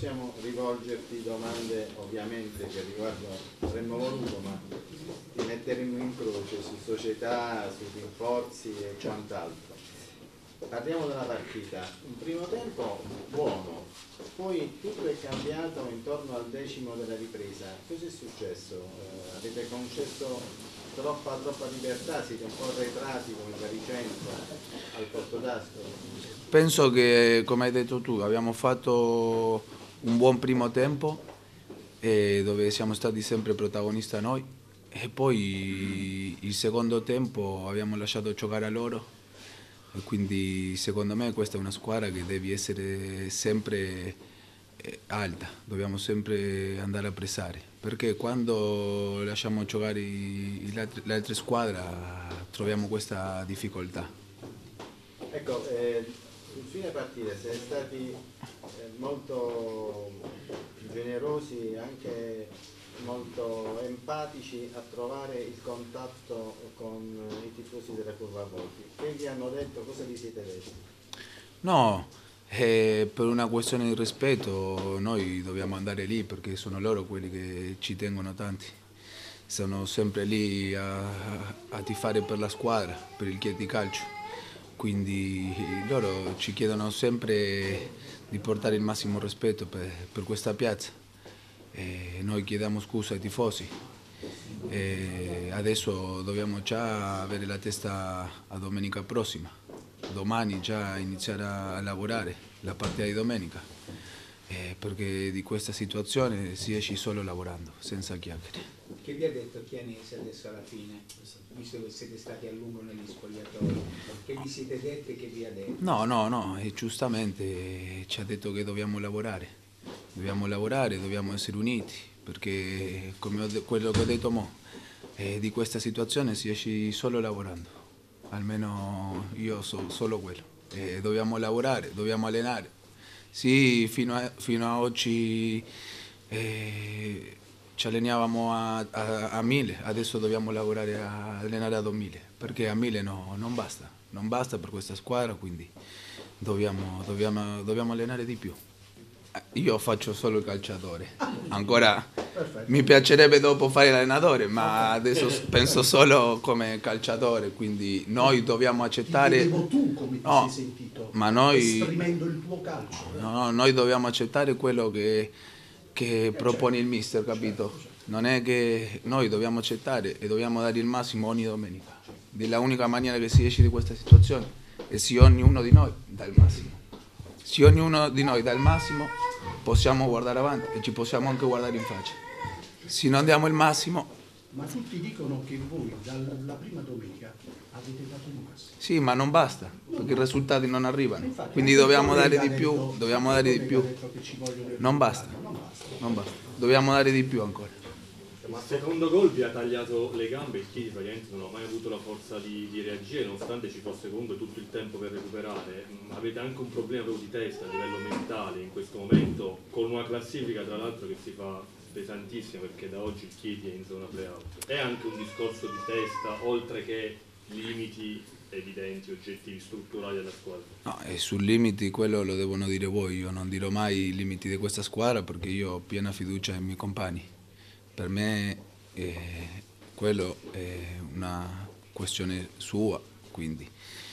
possiamo rivolgerti domande ovviamente che riguardano, avremmo voluto, ma ti metteremo in croce su società, sui rinforzi e quant'altro. Parliamo della partita. Un primo tempo buono, poi tutto è cambiato intorno al decimo della ripresa. Cosa è successo? Avete concesso troppa libertà, siete un po' arretrati come Baricentro al Portodasco? Penso che, come hai detto tu, abbiamo fatto un buon primo tempo dove siamo stati sempre protagonisti noi, e poi il secondo tempo abbiamo lasciato giocare a loro, e quindi secondo me questa è una squadra che deve essere sempre alta, dobbiamo sempre andare a pressare, perché quando lasciamo giocare le altre squadre troviamo questa difficoltà. Ecco, sul fine partita siete stati molto generosi, anche molto empatici a trovare il contatto con i tifosi della Curva Volpi. Che vi hanno detto, cosa vi siete detti? No, per una questione di rispetto noi dobbiamo andare lì perché sono loro quelli che ci tengono tanti. Sono sempre lì a tifare per la squadra, per il Chieti Calcio. Quindi loro ci chiedono sempre di portare il massimo rispetto per questa piazza. Noi chiediamo scusa ai tifosi. Adesso dobbiamo già avere la testa a domenica prossima. Domani già iniziare a lavorare la partita di domenica, perché di questa situazione si esce solo lavorando, senza chiacchiere. Che vi ha detto Chianese adesso alla fine, visto che siete stati a lungo negli spogliatoi? Che vi siete detti e che vi ha detto? No, e giustamente ci ha detto che dobbiamo lavorare, dobbiamo essere uniti, perché come quello che ho detto mo, di questa situazione si esce solo lavorando, almeno io so solo quello. Dobbiamo lavorare, dobbiamo allenare. Sì, fino a oggi ci allenavamo a 1000, adesso dobbiamo lavorare a allenare a 2000, perché a 1000 non basta per questa squadra, quindi dobbiamo allenare di più. Io faccio solo il calciatore, ancora mi piacerebbe dopo fare l'allenatore, ma adesso penso solo come calciatore, quindi noi dobbiamo accettare. Ti vedevo tu come ti sei sentito, ma noi, esprimendo il tuo calcio. No, noi dobbiamo accettare quello che propone il mister, capito? Non è che noi dobbiamo accettare e dobbiamo dare il massimo ogni domenica. La unica maniera che si esce di questa situazione è se ognuno di noi dà il massimo. Se ognuno di noi dà il massimo possiamo guardare avanti e ci possiamo anche guardare in faccia. Se non diamo il massimo... Ma tutti dicono che voi dalla prima domenica avete dato il massimo. Sì, ma non basta, perché i risultati non arrivano. Infatti, quindi dobbiamo dare di più, Non basta, dobbiamo dare di più ancora. Ma il secondo gol vi ha tagliato le gambe, il Chieti praticamente non ha mai avuto la forza di reagire, nonostante ci fosse comunque tutto il tempo per recuperare. Avete anche un problema proprio di testa a livello mentale in questo momento, con una classifica tra l'altro che si fa pesantissima, perché da oggi il Chieti è in zona playout. È anche un discorso di testa, oltre che limiti evidenti, oggettivi, strutturali della squadra? No, e sul limiti quello lo devono dire voi, io non dirò mai i limiti di questa squadra perché io ho piena fiducia nei miei compagni. Per me quello è una questione sua, quindi.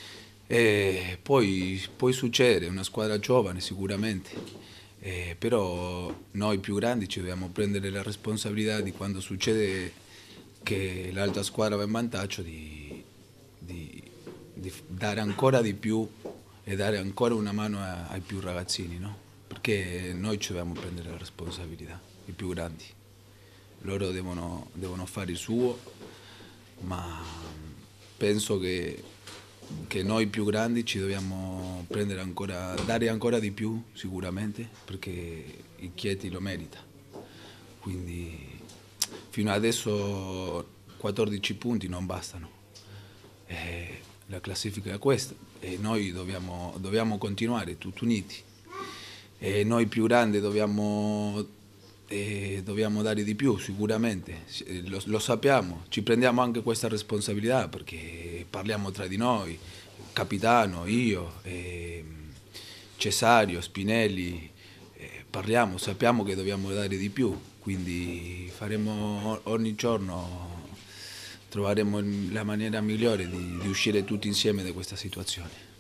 Poi succede, è una squadra giovane sicuramente, però noi più grandi ci dobbiamo prendere la responsabilità di quando succede che l'altra squadra va in vantaggio di dare ancora di più e dare ancora una mano ai più ragazzini, no? Perché noi ci dobbiamo prendere la responsabilità, i più grandi. Loro devono fare il suo, ma penso che noi più grandi ci dobbiamo prendere ancora, dare ancora di più sicuramente, perché il Chieti lo merita. Quindi fino adesso 14 punti non bastano. La classifica è questa e noi dobbiamo continuare tutti uniti. E noi più grandi dobbiamo dare di più sicuramente, lo sappiamo, ci prendiamo anche questa responsabilità perché parliamo tra di noi, capitano, io, Cesario, Spinelli, parliamo, sappiamo che dobbiamo dare di più, quindi faremo ogni giorno, troveremo la maniera migliore di uscire tutti insieme da questa situazione.